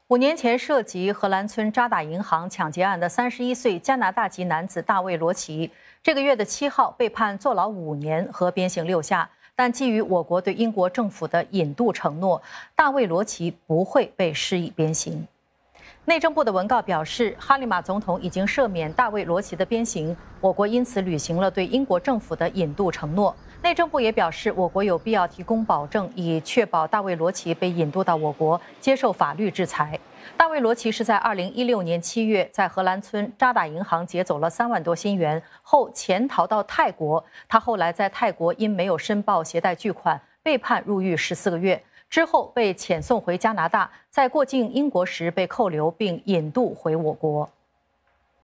5年前涉及荷兰村渣打银行抢劫案的31岁加拿大籍男子大卫·罗奇，这个月的7号被判坐牢5年和鞭刑6下。但基于我国对英国政府的引渡承诺，大卫·罗奇不会被施以鞭刑。内政部的文告表示，哈利马总统已经赦免大卫·罗奇的鞭刑，我国因此履行了对英国政府的引渡承诺。内政部也表示，我国有必要提供保证，以确保大卫·罗奇被引渡到我国接受法律制裁。大卫·罗奇是在2016年7月在荷兰村渣打银行劫走了3万多新元后潜逃到泰国，他后来在泰国因没有申报携带巨款，被判入狱14个月。之后被遣送回加拿大，在过境英国时被扣留并引渡回我国。